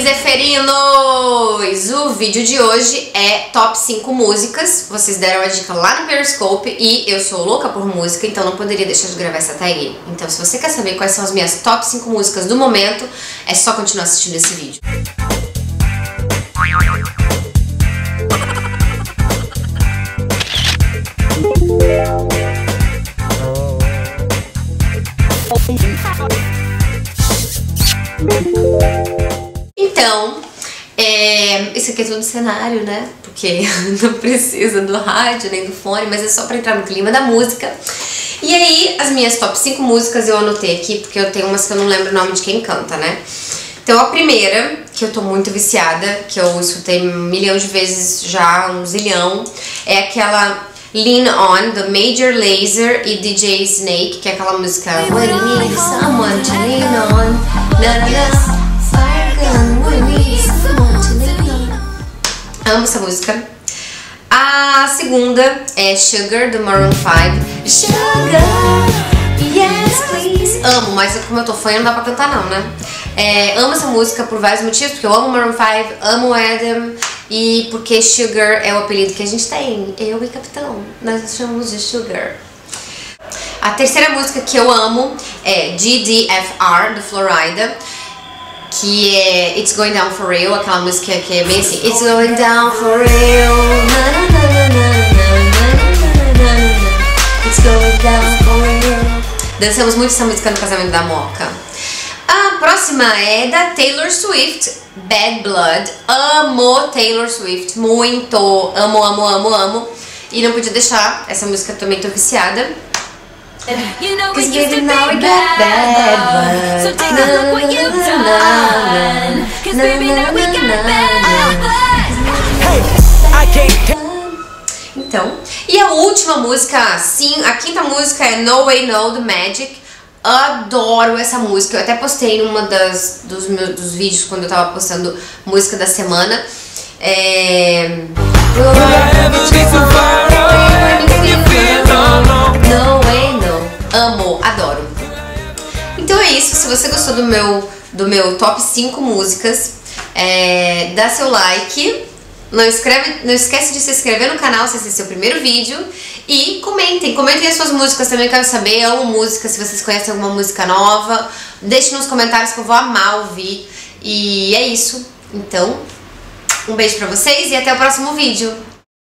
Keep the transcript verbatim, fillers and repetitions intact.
zeferinos! O vídeo de hoje é top cinco músicas. Vocês deram a dica lá no Periscope e eu sou louca por música, então não poderia deixar de gravar essa tag. Então se você quer saber quais são as minhas top cinco músicas do momento, é só continuar assistindo esse vídeo. Então, é, isso aqui é tudo cenário, né? Porque não precisa do rádio nem do fone, mas é só pra entrar no clima da música. E aí, as minhas top cinco músicas eu anotei aqui, porque eu tenho umas que eu não lembro o nome de quem canta, né? Então a primeira, que eu tô muito viciada, que eu escutei um milhão de vezes já, um zilhão, é aquela Lean On, do Major Lazer e D J Snake, que é aquela música When you need someone to lean on, na na na, fire gun, when you need someone to lean on. Amo essa música. A segunda é Sugar, do Maroon five. Sugar, yes please. Amo, mas como eu tô fã, não dá pra cantar não, né? É, amo essa música por vários motivos, porque eu amo Maroon five, amo Adam, e porque Sugar é o apelido que a gente tem, eu e Capitão, nós chamamos de Sugar. A terceira música que eu amo é G D F R, do Florida, que é It's Going Down For Real, aquela música que é bem assim, It's Going Down For Real, It's Going Down For Real. Dançamos muito essa música no casamento da Moca. A próxima é da Taylor Swift, Bad Blood. Amo Taylor Swift, muito, amo, amo, amo, amo. E não podia deixar, essa música eu também tô viciada. You know we used to be bad, bad, so take a look what you've done. Cause baby now we got bad blood. Então, e a última música, sim, a quinta música é No Way No, do Magic. Adoro essa música, eu até postei numa das, dos meus dos vídeos quando eu tava postando música da semana. É... No Way No. Amo, adoro. Então é isso, se você gostou do meu, do meu top cinco músicas, é, dá seu like. Não, escreve, não esquece de se inscrever no canal se esse é seu primeiro vídeo. E comentem, comentem as suas músicas também, quero saber, eu amo música, se vocês conhecem alguma música nova. Deixe nos comentários que eu vou amar ouvir. E é isso, então, um beijo pra vocês e até o próximo vídeo.